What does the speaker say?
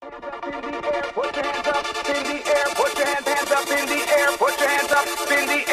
Put your hands up in the air, put your hands up in the air, put your hands up in the air.